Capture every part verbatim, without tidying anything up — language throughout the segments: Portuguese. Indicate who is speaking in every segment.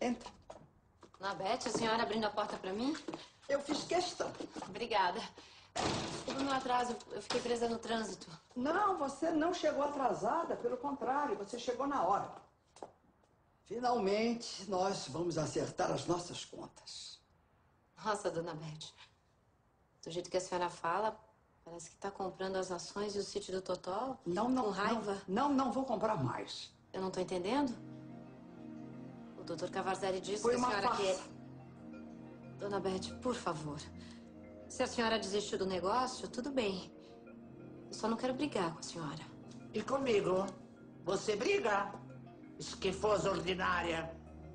Speaker 1: Entra.
Speaker 2: Dona Bete, a senhora abrindo a porta pra mim?
Speaker 1: Eu fiz questão.
Speaker 2: Obrigada. Desculpa o meu atraso, eu fiquei presa no trânsito.
Speaker 1: Não, você não chegou atrasada, pelo contrário, você chegou na hora. Finalmente, nós vamos acertar as nossas contas.
Speaker 2: Nossa, Dona Bete, do jeito que a senhora fala, parece que tá comprando as ações e o sítio do Totó.
Speaker 1: Não, não,
Speaker 2: com raiva.
Speaker 1: Não, não, não vou comprar mais.
Speaker 2: Eu não tô entendendo? O doutor Cavarzelli disse
Speaker 1: Foi
Speaker 2: que a
Speaker 1: uma
Speaker 2: senhora
Speaker 1: farsa.
Speaker 2: quer... Dona Bete, por favor. Se a senhora desistiu do negócio, tudo bem. Eu só não quero brigar com a senhora.
Speaker 3: E comigo? Você briga? Esquifosa ordinária.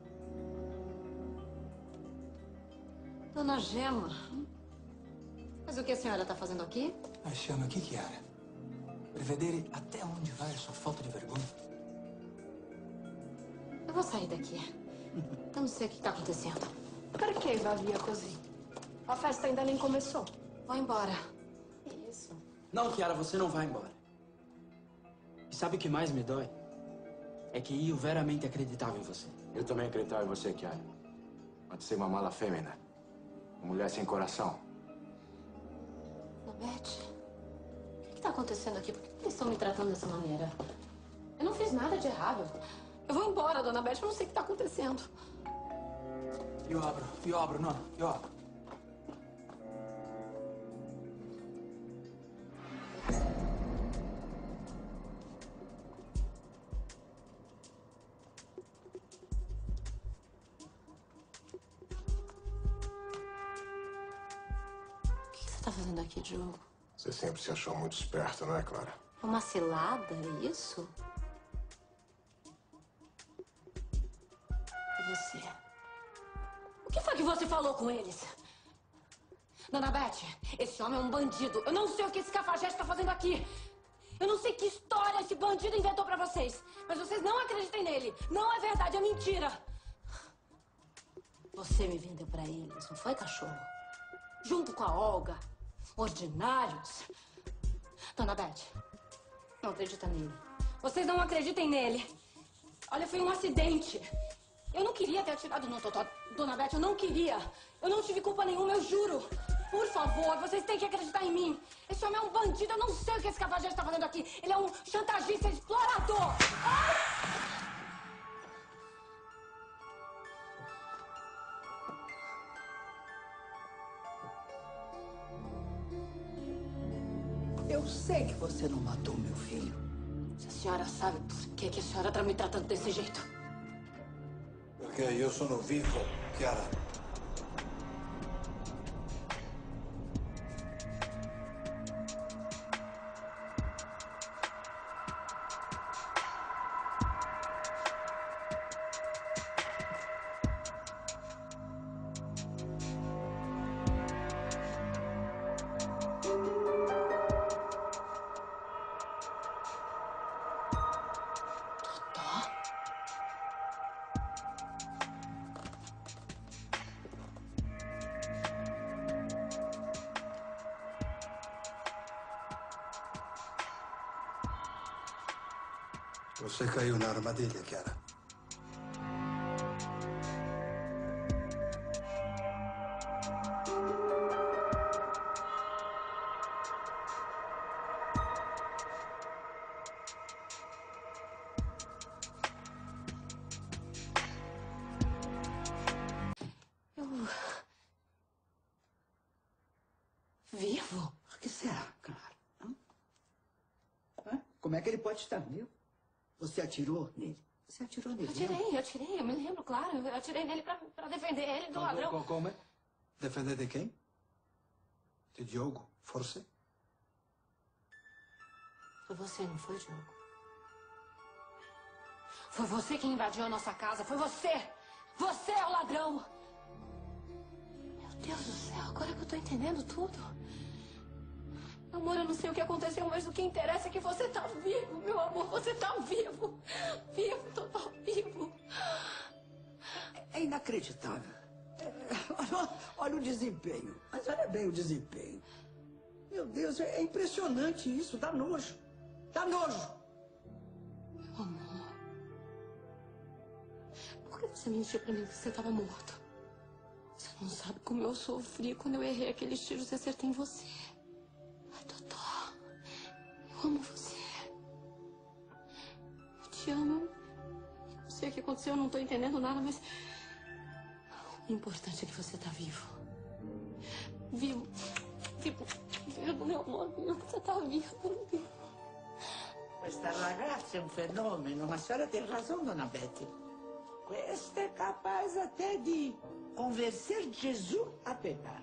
Speaker 2: Dona Gema, mas o que a senhora está fazendo aqui?
Speaker 4: Lasciamo aqui, Chiara, per vedere até onde vai a sua falta de vergonha.
Speaker 2: Eu vou sair daqui. Eu não sei o que está acontecendo.
Speaker 5: Perché va via così? A festa ainda nem começou.
Speaker 2: Vou embora. Que isso?
Speaker 6: Não, Chiara, você não vai embora. E sabe o que mais me dói? É que eu veramente acreditava em você.
Speaker 7: Eu também acreditava em você, Chiara. Pode ser uma mala fêmea. Uma mulher sem coração.
Speaker 2: Dona Bete, o que está acontecendo aqui? Por que eles estão me tratando dessa maneira? Eu não fiz nada de errado. Eu vou embora, Dona Bete, eu não sei o que está acontecendo.
Speaker 4: Io apro, io apro, no, io apro.
Speaker 2: O que você está fazendo aqui, Diogo?
Speaker 7: Você sempre se achou muito esperta, não é, Clara?
Speaker 2: Uma cilada, é isso? E você? O que foi que você falou com eles? Dona Bete, esse homem é um bandido. Eu não sei o que esse cafajeste está fazendo aqui. Eu não sei que história esse bandido inventou pra vocês. Mas vocês não acreditem nele. Não é verdade, é mentira. Você me vendeu pra eles, não foi, cachorro? Junto com a Olga. Ordinários. Dona Bete, não acredita nele. Vocês não acreditem nele. Olha, foi um acidente. Eu não queria ter atirado no Totó, Dona Bete, eu não queria. Eu não tive culpa nenhuma, eu juro. Por favor, vocês têm que acreditar em mim. Esse homem é um bandido, eu não sei o que esse cafajeste está fazendo aqui. Ele é um chantagista, explorador. Ah!
Speaker 1: Eu sei que você não matou meu filho.
Speaker 2: Se a senhora sabe por que, que a senhora está me tratando desse jeito.
Speaker 4: Perché io sono vivo, Chiara. Você caiu na armadilha, Chiara.
Speaker 2: Eu... Vivo?
Speaker 1: Por que será, cara? Hã? Hã? Como é que ele pode estar vivo? Você atirou nele? Você atirou nele?
Speaker 2: Eu atirei, eu atirei, eu me lembro, claro. Eu atirei nele pra, pra defender ele do ladrão.
Speaker 4: Come? Defender de quem? De Diogo, forse?
Speaker 2: Foi você, não foi, Diogo? Foi você que invadiu a nossa casa. Foi você! Você é o ladrão! Meu Deus do céu, agora que eu tô entendendo tudo. Amor, eu não sei o que aconteceu, mas o que interessa é que você tá vivo, meu amor. Você tá vivo. Vivo, total vivo.
Speaker 1: É inacreditável. É, olha, olha o desempenho. Mas olha bem o desempenho. Meu Deus, é impressionante isso. Dá nojo. Dá nojo.
Speaker 2: Meu amor. Por que você mentiu pra mim que você estava morto? Você não sabe como eu sofri quando eu errei aqueles tiros e acertei em você. Ai, Totó, eu amo você. Eu te amo. Eu não sei o que aconteceu, eu não tô entendendo nada, mas... O importante é que você tá vivo. Vivo. Vivo. Vivo, meu amor, vivo. Você tá vivo. Vivo.
Speaker 3: Questa ragazza è un fenomeno, ma a senhora tem razão, dona Betty. Questa è capaz até de convencer Jesus a pecar.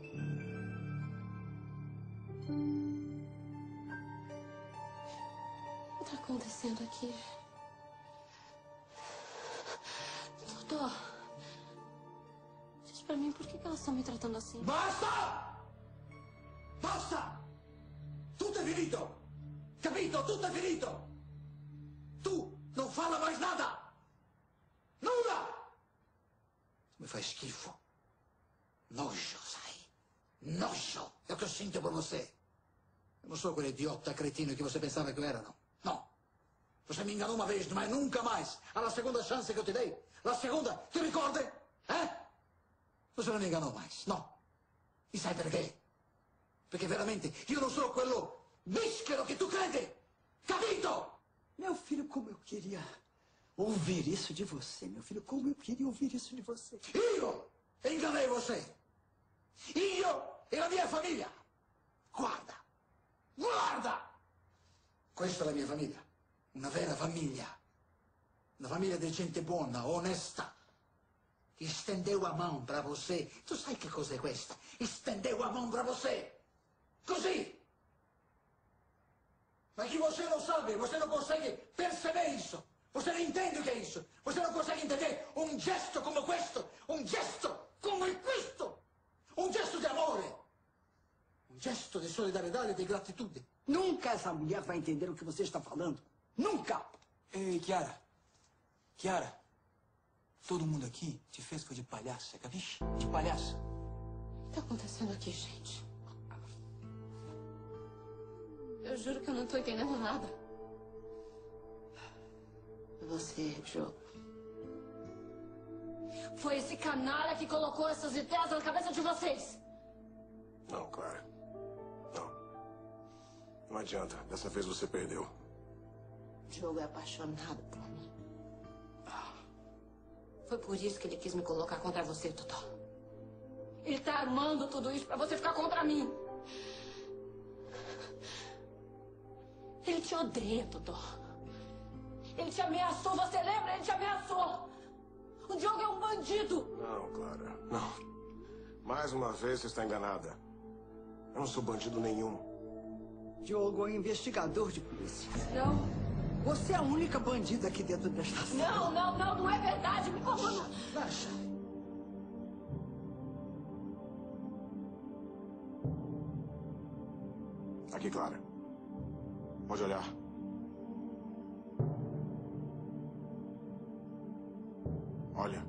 Speaker 2: O que tá acontecendo aqui? Doutor, diz pra mim por que que elas estão me tratando assim?
Speaker 1: Basta! Basta! Tutto è finito! Capito? Tutto è finito! Tu non fala mais nada! Nulla! Mi fai schifo. Nojo, sai? Nojo! É o que eu sinto por você. Eu não sou aquele idiota cretino que você pensava que eu era, não. Não. Você me enganou uma vez, mas nunca mais. A segunda chance que eu te dei. A segunda, ti ricordi? Eh? Você não me enganou mais, não. E sai perché? Perché veramente io non sono quello bischero che tu credi. Capito? Meu filho, como eu queria ouvir isso de você, meu filho. Como eu queria ouvir isso de você. Io enganei você. Io e la mia famiglia. Guarda. Guarda. Questa è la mia famiglia. Una vera famiglia. Una famiglia di gente buona, onesta. Che stendeu a mão pra você. Tu sai che cos'è questa? Estendeu a mão pra você. Così. Ma que você não sabe, você não consegue perceber isso. Você não entende o que é isso. Você não consegue entender um gesto como questo. Um gesto como questo. Um gesto de amor. Um gesto de solidariedade e de gratitude. Nunca essa mulher vai entender o que você está falando. Nunca!
Speaker 4: Ei, Chiara. Chiara. Todo mundo aqui te fez coisa de palhaça, capisce? De palhaça.
Speaker 2: O que tá acontecendo aqui, gente? Eu juro que eu não tô entendendo nada. Você, Jo. Foi esse canalha que colocou essas ideias na cabeça de vocês.
Speaker 8: Não, Clara. Não. Não adianta. Dessa vez você perdeu.
Speaker 2: O Diogo é apaixonado por mim. Foi por isso que ele quis me colocar contra você, Totó. Ele tá armando tudo isso pra você ficar contra mim. Ele te odeia, Totó. Ele te ameaçou, você lembra? Ele te ameaçou. O Diogo é um bandido.
Speaker 8: Não, Clara, não. Mais uma vez você está enganada. Eu não sou bandido nenhum.
Speaker 1: Diogo é um investigador de polícia.
Speaker 2: Não.
Speaker 1: Você é a única bandida aqui dentro desta sala.
Speaker 2: Não, não, não, não é verdade. Me conta.
Speaker 1: Baixa.
Speaker 8: Aqui, Clara. Pode olhar. Olha.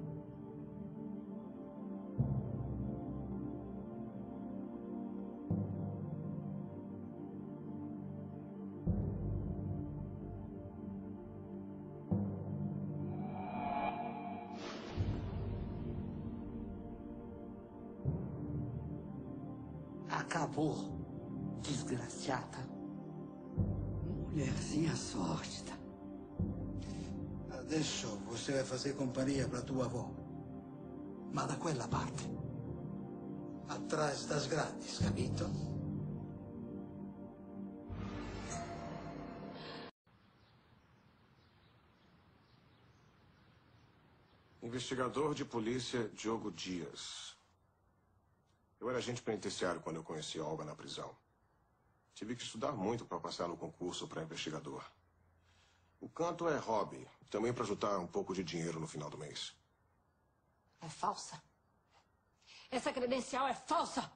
Speaker 1: Acabou, desgraciada. Mulherzinha sórdida. Adesso você vai fazer companhia para tua avó. Ma da quella parte. Atrás das grades, capito?
Speaker 8: Investigador de polícia Diogo Dias. Eu era agente penitenciário quando eu conheci a Olga na prisão. Tive que estudar muito para passar no concurso para investigador. O canto é hobby, também para juntar um pouco de dinheiro no final do mês.
Speaker 2: É falsa. Essa credencial é falsa.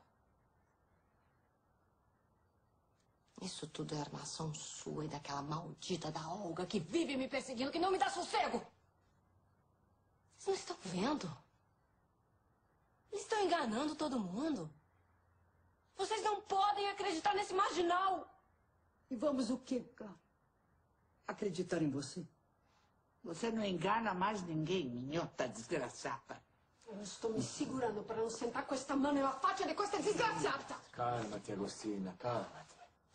Speaker 2: Isso tudo é armação sua e daquela maldita da Olga que vive me perseguindo, que não me dá sossego. Vocês não estão vendo? Eles estão enganando todo mundo. Vocês não podem acreditar nesse marginal.
Speaker 1: E vamos o quê, cara? Acreditar em você?
Speaker 3: Você não engana mais ninguém, minhota desgraçada.
Speaker 5: Eu estou me segurando para não sentar com esta mano nella faccia di questa disgraziata.
Speaker 7: Calmati, Agostina, calmati.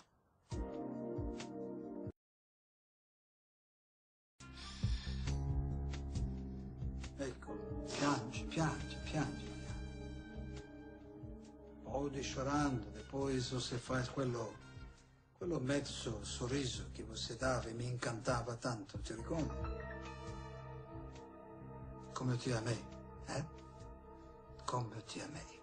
Speaker 1: Ecco, piangi, piangi, piangi. Poi chorando, depois você faz quello, quello mezzo sorriso che você dava e mi incantava tanto, ti ricordi? Come eu te amei, eh? Come eu te amei.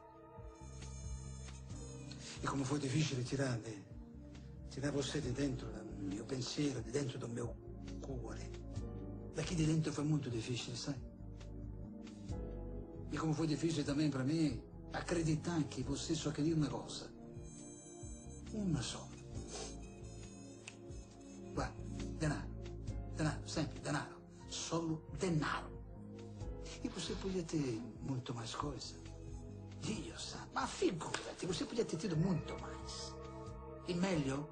Speaker 1: E come foi difficile tirare, tirare você di dentro dal mio pensiero, di dentro del mio cuore. Daqui di dentro foi muito difficile, sai? E come foi difficile também para mim acreditar que você só queria uma coisa. Uma só. Guarda, denaro. Denaro, sempre denaro. Solo denaro. E você podia ter muito mais coisa. Dio sa, ma figurati, você podia ter tido muito mais. E melhor,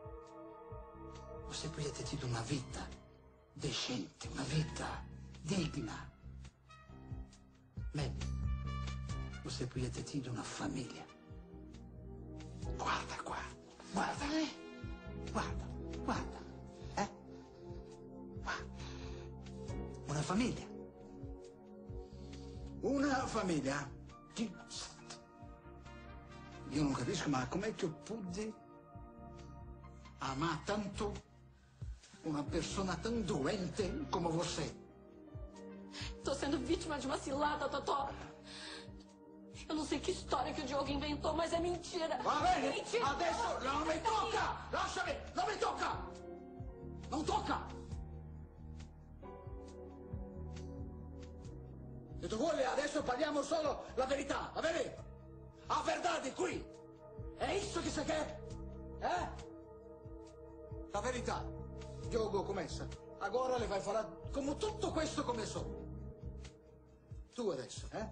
Speaker 1: você podia ter tido uma vida decente, uma vida digna. Meglio, você podia ter tido uma família. Guarda qua, guarda, eh? Guarda, guarda, eh? Guarda. Una famiglia. Una famiglia. Io non capisco, ma com'è che eu pude amar tanto uma persona tão doente como você?
Speaker 5: Tô sendo vítima de uma cilada, Totó. Eu não sei que história que o Diogo inventou, mas é mentira.
Speaker 1: Va bene,
Speaker 5: É mentira.
Speaker 1: adesso non mi tocca! Lasciami, non mi tocca! Non tocca! Se tu vuoi, adesso parliamo solo la verità, va bene? A verdade qui! È isso che você quer? Eh? La verità. Diogo começa. Agora le vai falar como tutto questo começou. Tu adesso, eh?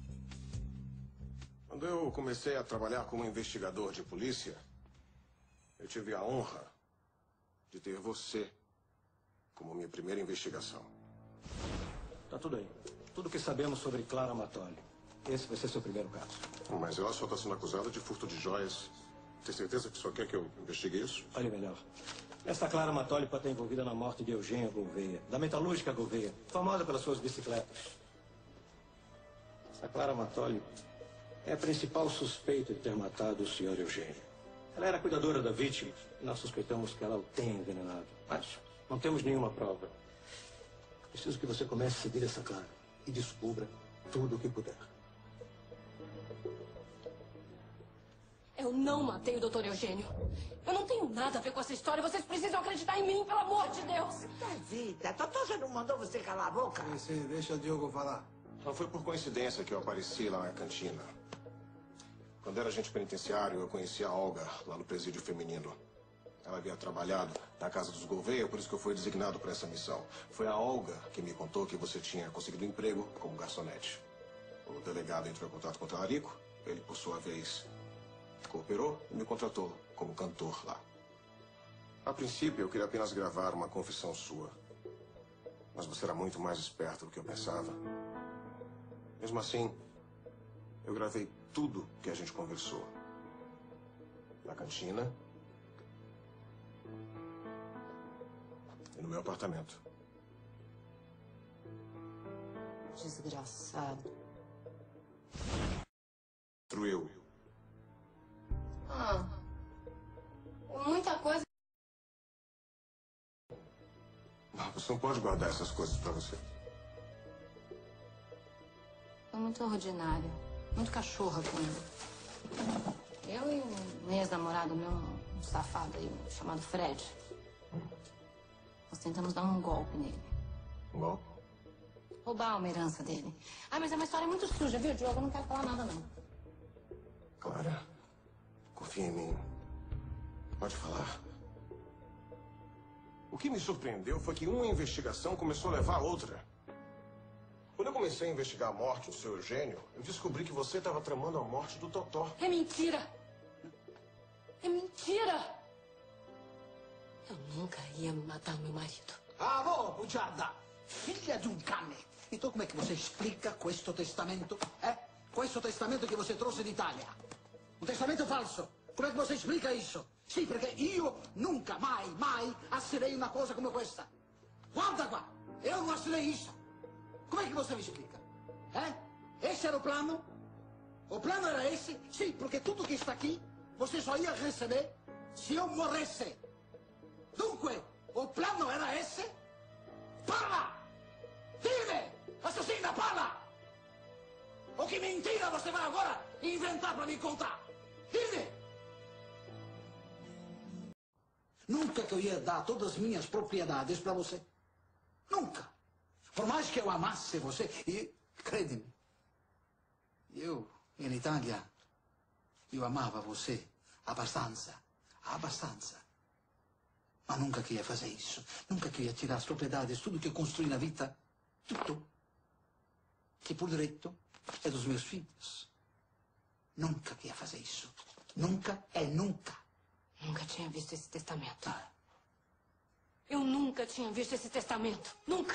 Speaker 8: Quando eu comecei a trabalhar como investigador de polícia, eu tive a honra de ter você como minha primeira investigação.
Speaker 9: Tá tudo aí. Tudo que sabemos sobre Clara Matoli. Esse vai ser seu primeiro caso.
Speaker 8: Mas ela só está sendo acusada de furto de joias. Tem certeza que só quer que eu investigue isso?
Speaker 9: Olhe melhor. Esta Clara Matoli pode estar envolvida na morte de Eugênia Gouveia, da metalúrgica Gouveia, famosa pelas suas bicicletas. Essa Clara Matoli é a principal suspeita de ter matado o senhor Eugênio. Ela era cuidadora da vítima e nós suspeitamos que ela o tenha envenenado. Mas não temos nenhuma prova. Preciso que você comece a seguir essa Clara e descubra tudo o que puder.
Speaker 5: Eu não matei o doutor Eugênio. Eu não tenho nada a ver com essa história. Vocês precisam acreditar em mim, pelo amor de Deus.
Speaker 3: Vida, Totó já não mandou você calar a boca?
Speaker 1: Sim, sim, deixa o Diogo falar.
Speaker 8: Não foi por coincidência que eu apareci lá na cantina. Quando era agente penitenciário, eu conheci a Olga lá no presídio feminino. Ela havia trabalhado na casa dos Gouveia, por isso que eu fui designado para essa missão. Foi a Olga que me contou que você tinha conseguido um emprego como garçonete. O delegado entrou em contato com o Talarico. Ele, por sua vez, cooperou e me contratou como cantor lá. A princípio, eu queria apenas gravar uma confissão sua. Mas você era muito mais esperto do que eu pensava. Mesmo assim, eu gravei tudo que a gente conversou. Na cantina e no meu apartamento.
Speaker 2: Desgraçado.
Speaker 8: Eu.
Speaker 2: Ah, muita coisa.
Speaker 8: Você não pode guardar essas coisas pra você.
Speaker 2: Foi muito ordinário. Muito cachorra com ele. Eu e um ex-namorado meu, um safado aí, chamado Fred. Nós tentamos dar um golpe nele.
Speaker 8: Um golpe?
Speaker 2: Roubar uma herança dele. Ah, mas é uma história muito suja, viu, Diogo? Eu não quero falar nada, não.
Speaker 8: Clara, confia em mim. Pode falar. O que me surpreendeu foi que uma investigação começou a levar a outra. Quando eu comecei a investigar a morte do seu Eugênio, eu descobri que você estava tramando a morte do Totó.
Speaker 5: É mentira! É mentira! Eu nunca ia matar meu marido.
Speaker 1: Ah, boh, bugiarda! Filha de um cane. Então como é que você explica questo testamento? Eh? Questo testamento che você trouxe d'Italia. Un testamento falso. Come è che você explica isso? Sì, perché io nunca, mai, mai assinei una cosa come questa. Guarda qua, eu non assinei isso. Como é que você me explica? Eh? Esse era o plano? O plano era esse? Sim, porque tudo que está aqui, você só ia receber se eu morresse. Dunque, o plano era esse? Parla! Dime! Assassina, parla! O que mentira você vai agora inventar para me contar? Dime! Nunca que eu ia dar todas as minhas propriedades para você. Nunca. Por mais que eu amasse você, e, crede-me, eu, em Itália, eu amava você abbastanza, abbastanza. Ma nunca que ia fazer isso. Nunca que ia tirar as propriedades, tudo que eu construí na vida, tudo, que por direito é dos meus filhos. Nunca que ia fazer isso. Nunca é nunca.
Speaker 2: Nunca tinha visto esse testamento. Eu nunca tinha visto esse testamento. Nunca.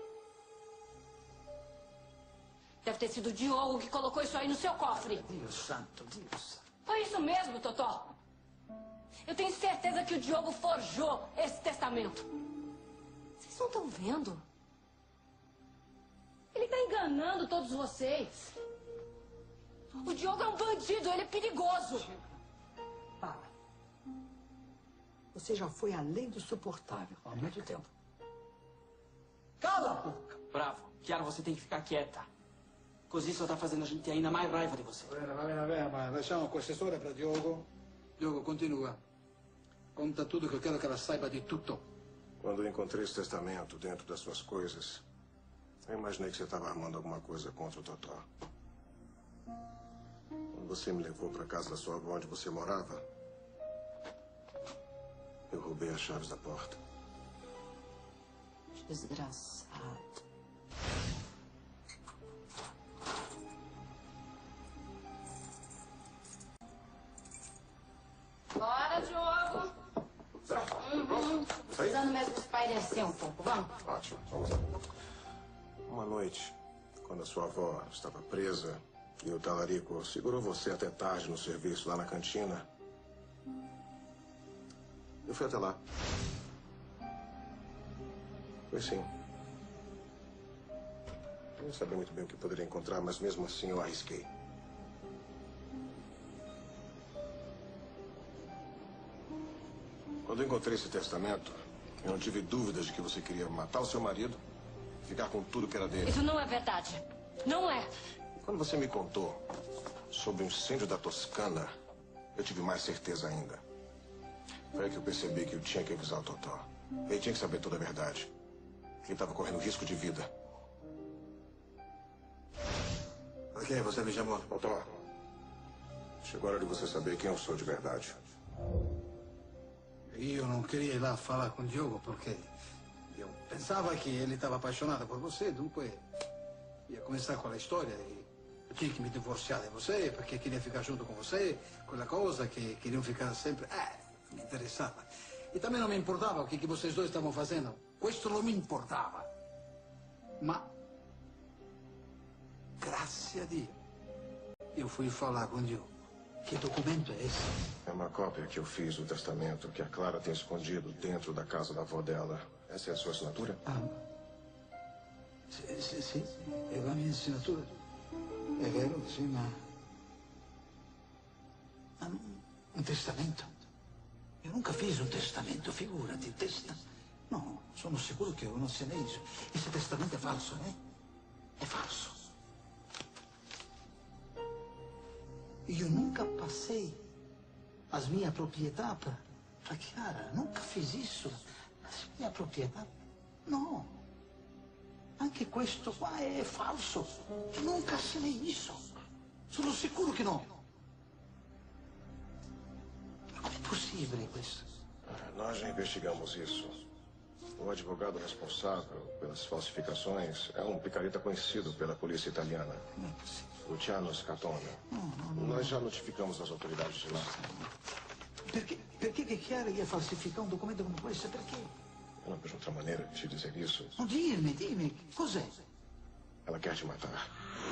Speaker 2: Deve ter sido o Diogo que colocou isso aí no seu cofre.
Speaker 1: Deus santo, Deus santo.
Speaker 2: Foi isso mesmo, Totó. Eu tenho certeza que o Diogo forjou esse testamento. Vocês não estão vendo? Ele está enganando todos vocês. O Diogo é um bandido, ele é perigoso.
Speaker 3: Para. Você já foi além do suportável há muito tempo.
Speaker 1: Cala a boca.
Speaker 6: Bravo. Chiara, você tem que ficar quieta. Così só tá fazendo a gente ter ainda mais raiva de você.
Speaker 1: Va bene, va bene, va bene, ma lasciamo queste storie para Diogo. Diogo, continua. Conta tudo que eu quero que ela saiba de tudo.
Speaker 8: Quando eu encontrei esse testamento dentro das suas coisas, eu imaginei que você estava armando alguma coisa contra o Totó. Quando você me levou para casa da sua avó onde você morava, eu roubei as chaves da porta.
Speaker 3: Desgraçado.
Speaker 2: Bora, Diogo. Uhum. Precisando mesmo espairecer um pouco, vamos?
Speaker 8: Ótimo, vamos lá. Uma noite, quando a sua avó estava presa e o talarico segurou você até tarde no serviço lá na cantina, eu fui até lá. Foi sim. Eu não sabia muito bem o que poderia encontrar, mas mesmo assim eu arrisquei. Quando eu encontrei esse testamento, eu não tive dúvidas de que você queria matar o seu marido e ficar com tudo que era dele.
Speaker 2: Isso não é verdade. Não é.
Speaker 8: E quando você me contou sobre o incêndio da Toscana, eu tive mais certeza ainda. Foi aí que eu percebi que eu tinha que avisar o Totó. Ele tinha que saber toda a verdade. Ele estava correndo risco de vida.
Speaker 1: Ok, você me chamou.
Speaker 8: Totó, chegou a hora de você saber quem eu sou de verdade.
Speaker 1: Eu não queria ir lá falar com o Diogo porque eu pensava que ele estava apaixonado por você, dunque ia começar com a história e eu tinha que me divorciar de você porque queria ficar junto com você, quella coisa que queriam ficar sempre. Eh, me interessava. E também não me importava o que, que vocês dois estavam fazendo. Questo não me importava. Ma, graças a Dio, eu fui falar com o Diogo. Que documento é esse?
Speaker 8: É uma cópia que eu fiz do testamento que a Clara tem escondido dentro da casa da avó dela. Essa é a sua assinatura?
Speaker 1: Ah, sim, sim, sim. É a minha assinatura. É vero, sim, mas... Ah, um testamento? Eu nunca fiz um testamento, figurati, testa. Não, sono sicuro che eu não assinei isso. Esse testamento é falso, né? É falso. E eu nunca passei as minhas propriedades para Chiara. Nunca fiz isso. As minhas propriedades? Não. Anche questo qua è falso. Eu nunca assinei isso. Sono sicuro che no. Ma com'è possibile questo?
Speaker 8: Nós já investigamos isso. O advogado responsável pelas falsificações é um picareta conhecido pela polícia italiana.
Speaker 1: Não é possível.
Speaker 8: Luciano Scatone.
Speaker 1: Não, não, não.
Speaker 8: Nós já notificamos as autoridades de lá.
Speaker 1: Perché, perché che Chiara ia falsificar um documento come questo? Perché?
Speaker 8: Eu não vejo outra maneira de te dizer isso.
Speaker 1: Non dimmi, dimmi, cos'è?
Speaker 8: Ela quer te matar.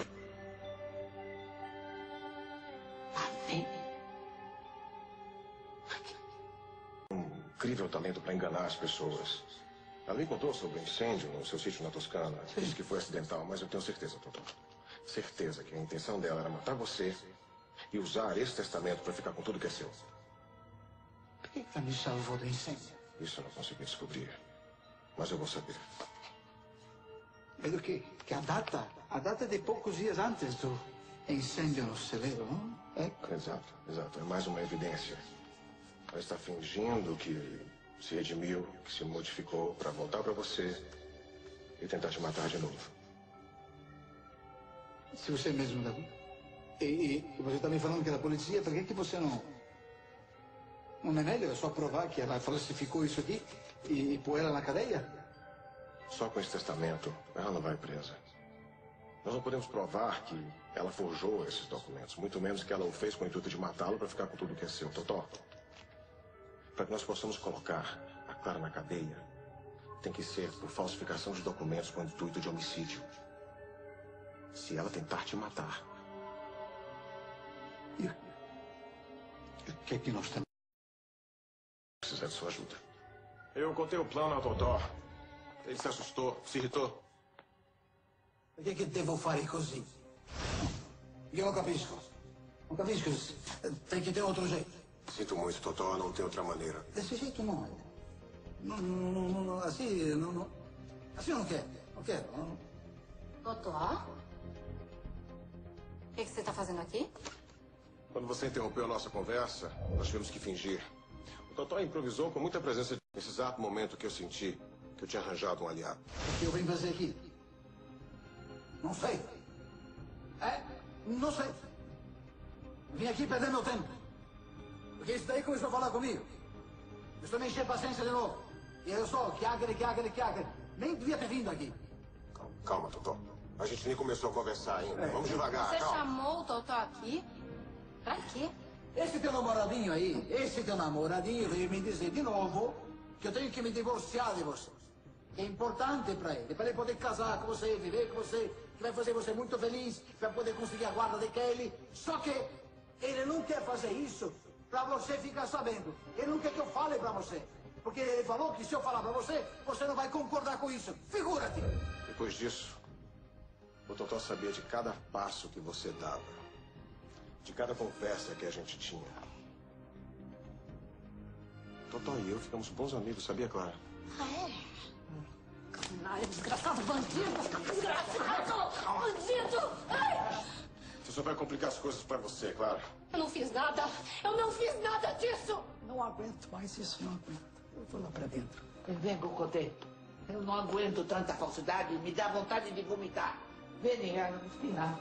Speaker 8: Um incrível talento para enganar as pessoas. Ela me contou sobre o incêndio no seu sítio na Toscana. Disse que foi acidental, mas eu tenho certeza, Totó. Certeza que a intenção dela era matar você e usar esse testamento para ficar com tudo que é seu.
Speaker 1: Por que ela me salvou do incêndio?
Speaker 8: Isso eu não consegui descobrir. Mas eu vou saber.
Speaker 1: Vedo che, che a data, a data di poucos dias antes do incêndio no celeiro, não? Ecco.
Speaker 8: Exato, exato. É mais uma evidência. Ela está fingindo que se redimiu, que se modificou para voltar para você e tentar te matar de novo.
Speaker 1: Se você é mesmo da... E, e você está me falando que é da polizia, por que que você não... Não é melhor só provar que ela falsificou isso aqui e, e pôr ela na cadeia?
Speaker 8: Só com esse testamento, ela não vai presa. Nós não podemos provar que ela forjou esses documentos, muito menos que ela o fez com o intuito de matá-lo para ficar com tudo que é seu. Totó, para que nós possamos colocar a Clara na cadeia, tem que ser por falsificação de documentos com o intuito de homicídio. Se ela tentar te matar...
Speaker 1: E o que é que nós temos?
Speaker 8: Precisar de sua ajuda. Eu contei o plano ao Totó. Ele se assustou, se irritou.
Speaker 1: Por que que devo fare così? Io non capisco. Non capisco. Tem que ter outro jeito.
Speaker 8: Sinto muito, Totó, não tem outra maneira.
Speaker 1: Desse jeito não. Não, não, não, não, assim, não, não. Assim eu não quero. Não quero. Não.
Speaker 2: Totó? O que que você está fazendo aqui?
Speaker 8: Quando você interrompeu a nossa conversa, nós tivemos que fingir. O Totó improvisou com muita presença nesse exato momento que eu senti que eu tinha arranjado um aliado.
Speaker 1: O que eu vim fazer aqui? Não sei. É? Não sei. Vim aqui perder meu tempo. Porque isso daí começou a falar comigo. Eu estou me enchendo paciência de novo. E eu sou chiacchiere, chiacchiere, chiacchiere. Nem devia ter vindo aqui.
Speaker 8: Calma, calma, Totó. A gente nem começou a conversar ainda. É. Vamos devagar,
Speaker 2: Você
Speaker 8: calma.
Speaker 2: chamou o Totó aqui? Pra quê?
Speaker 1: Esse teu namoradinho aí, esse teu namoradinho veio me dizer de novo que eu tenho que me divorciar de você. Que é importante para ele, para ele poder casar com você, viver com você, que vai fazer você muito feliz, para poder conseguir a guarda de Kelly. Só que ele não quer fazer isso para você ficar sabendo. Ele não quer que eu fale para você. Porque ele falou que se eu falar para você, você não vai concordar com isso. Figura-te!
Speaker 8: Depois disso, o Totó sabia de cada passo que você dava. De cada conversa que a gente tinha. Totó e eu ficamos bons amigos, sabia, Clara?
Speaker 2: Ah, é? Canalha, desgraçado, bandido! Desgraçado! Bandido! Ai!
Speaker 8: Você só vai complicar as coisas pra você, Clara.
Speaker 2: Eu não fiz nada! Eu não fiz nada disso!
Speaker 1: Não aguento mais isso, não aguento. Eu vou lá pra dentro.
Speaker 3: Vem, Cocotê. Eu não aguento tanta falsidade, me dá vontade de vomitar. Vem, Agostina.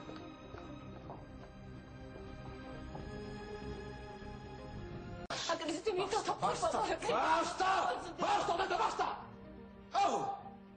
Speaker 2: Acredite em mim, Totó, por
Speaker 1: Basta!
Speaker 2: favor.
Speaker 1: Basta! Basta, Odetta, basta! Oh!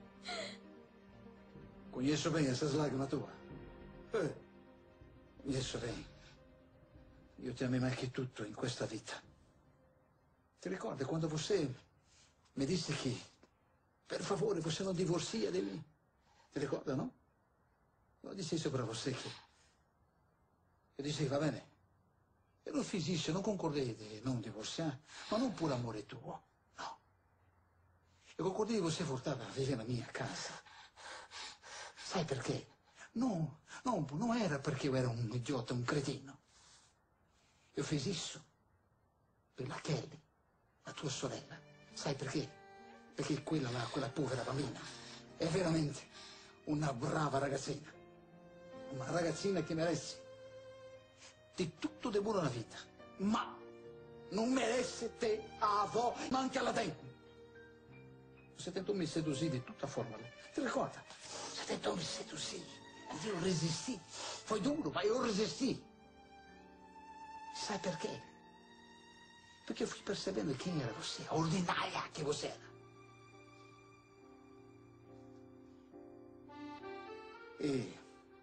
Speaker 1: Conheço bem essas lágrimas tuas. Eh, Conheço bem. Eu te amei mais que tutto in questa vita. Ti ricordi quando você mi disse che, per favore, você non divorcia di me? Ti ricorda, no? Eu disse isso para você che... Eu disse, va bene. Eu não fiz isso, eu não concordei de não divorciar, mas não por amore tuo, não. Eu concordei de você voltar a viver na minha casa. Sai perché? Não, não, não era perché eu era um idiota, um cretino. Eu fiz isso pela Kelly, a tua sorella. Sai perché? Perché quella là, quella povera bambina, è veramente una brava ragazzina. Una ragazzina che merece di tutto di buono na vita, ma non merece te, a avó, ma anche alla te. Você tentou me seduzir de toda forma, ti ricorda? Você tentou me seduzir, mas eu resisti. Foi duro, mas eu resisti. Sai perché? Perché eu fui percebendo quem era você, a ordinária que você era. E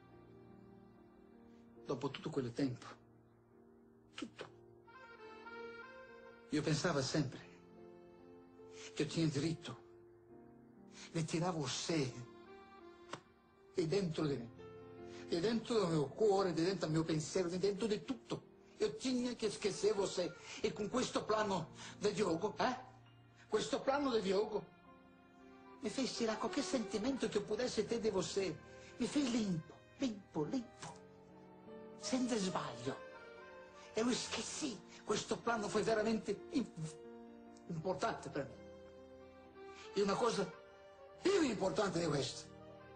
Speaker 1: dopo tutto quel tempo, tutto, io pensavo sempre che io tinha diritto di tirare você di dentro di me, di dentro del mio cuore, di dentro del mio pensiero, di dentro di tutto. Io tinha che esquecer você. E con questo plano di gioco, eh? Questo plano di gioco mi fez tirar qualquer sentimento que eu pudesse ter de você. Me fez limpo, limpo, limpo. Senza sbaglio. Eu esqueci. Questo plano foi veramente importante per me. E una cosa più importante di questo.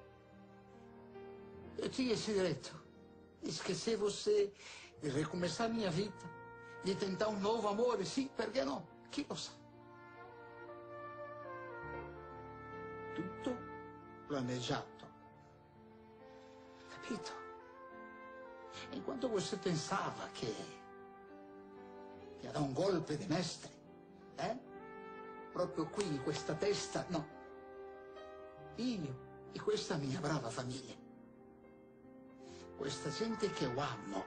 Speaker 1: Eu tinha esse direito di esquecer você, di recomeçar minha vida, di tentar un nuovo amore, sì, perché no? Chi lo sa? Tutto planeggiato. Capito? Enquanto você pensava che, che era un golpe di mestre, eh? Proprio qui, in questa testa, no. Io e questa mia brava famiglia, questa gente che io amo,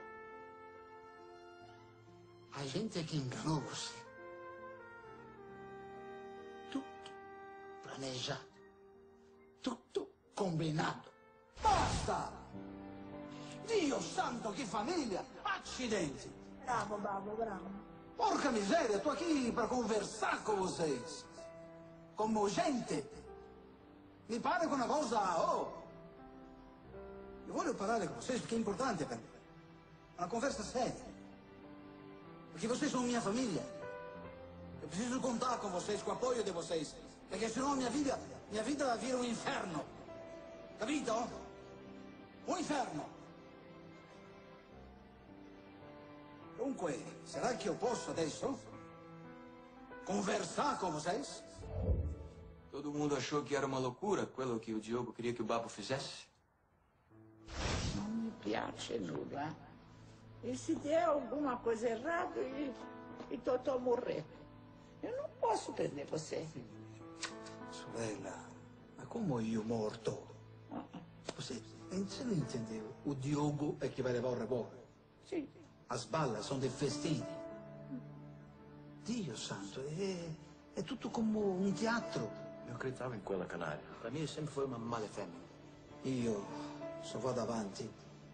Speaker 1: a gente che ingannò você. Tutto planeggiato. Tutto combinato. Basta! Dio santo, che famiglia! Accidenti!
Speaker 3: Bravo, babbo, bravo.
Speaker 1: Porca miseria, tô aqui para conversar com vocês. Como gente. Mi pare che una cosa... Oh! Io voglio parlare con vocês perché è importante per me. Una conversa seria. Perché vocês sono mia famiglia. Eu preciso contar com vocês, com o apoio de vocês. Perché senão minha vida, minha vida vai vir um inferno. Capito? Un inferno. Dunque, será che io posso adesso conversar com vocês?
Speaker 6: Todo mundo achou que era uma loucura quello que o Diogo queria que o Babbo fizesse?
Speaker 3: Non mi piace nulla. E se der alguma coisa errada e, e Totò morrer? Eu não posso perder você.
Speaker 1: Sorella, ma come io morto? Você, você não entendeu? O Diogo é que vai levar o revólver.
Speaker 3: Sim.
Speaker 1: As balas são de festini. Dio santo, é, é tudo como um teatro.
Speaker 7: Eu acreditava em quella canaglia.
Speaker 6: Pra mim sempre foi uma mala fêmea.
Speaker 1: Io só vado avanti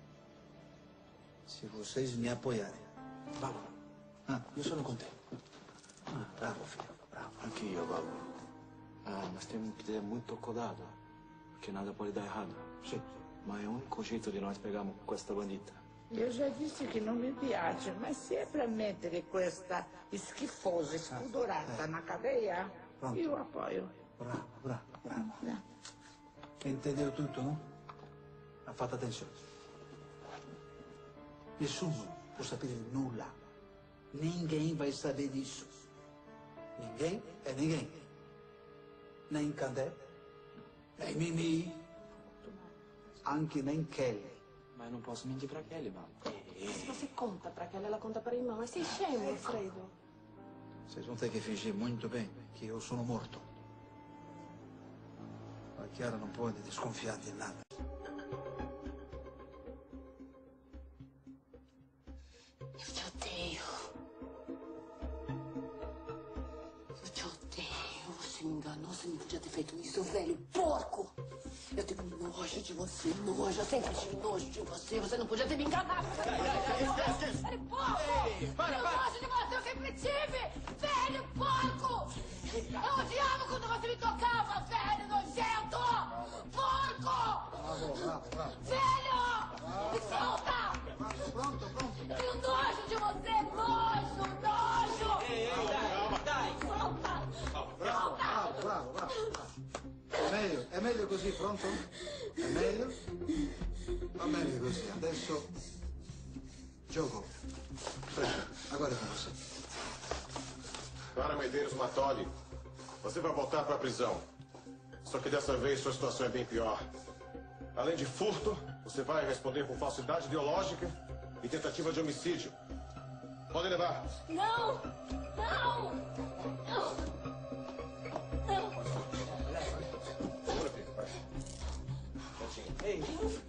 Speaker 1: se vocês me apoiarem.
Speaker 6: Babbo,
Speaker 1: Ah,
Speaker 6: io sono con te.
Speaker 1: ah, bravo, filho, bravo.
Speaker 7: Anch'io, Babbo. Ah, mas temos que ter muito cuidado, porque nada pode dar errado.
Speaker 1: Sì.
Speaker 7: Ma è l'unico jeito di nós pegarmos questa bandita.
Speaker 3: Eu já disse che non mi piace, ma se é para mettere questa schifosa scudorata na cadeia,
Speaker 1: Pronto.
Speaker 3: io apoio.
Speaker 1: Bravo, bravo, bravo. Entendeu tutto, no? Ha fatto attenzione. Nessuno può sapere nulla. Ninguém vai saber disso. Ninguém é ninguém. Nem Candé, nem Mimi, anche nem Kelly.
Speaker 6: Ma io non posso mentir pra Kelly, Babbo.
Speaker 5: Se você conta pra Kelly, ela conta pra irmã. Mas sei scemo, Alfredo.
Speaker 1: Vocês vão ter que fingir muito bem que eu sono morto. A Chiara não pode desconfiar de nada.
Speaker 2: Eu te odeio. Eu te odeio. Você me enganou, você não podia ter feito isso, velho porco. Eu tenho nojo de você, nojo. Eu sempre tive nojo de você. Você não podia ter me enganado. Velho porco! Tenho nojo de você, eu sempre tive. Velho porco! Eu odiava quando você me tocava, velho nojento! Porco!
Speaker 1: Bravo, bravo, bravo.
Speaker 2: Velho! Me solta!
Speaker 1: Pronto, pronto, pronto.
Speaker 2: Eu tenho nojo de você, nojo, nojo!
Speaker 9: Ei, ei, dai, dai!
Speaker 2: Solta!
Speaker 1: Bravo, bravo, bravo, bravo. È meglio, è meglio così, pronto? È meglio? Va bene così, adesso gioco. Prego, agora é com você.
Speaker 8: Clara Medeiros Matoli, você vai voltar para a prisão. Só que dessa vez sua situação é bem pior. Além de furto, você vai responder por falsidade ideológica e tentativa de homicídio. Pode levar.
Speaker 2: Não! Não! Não! Não!
Speaker 8: Segura, filho, vai.
Speaker 9: Ei,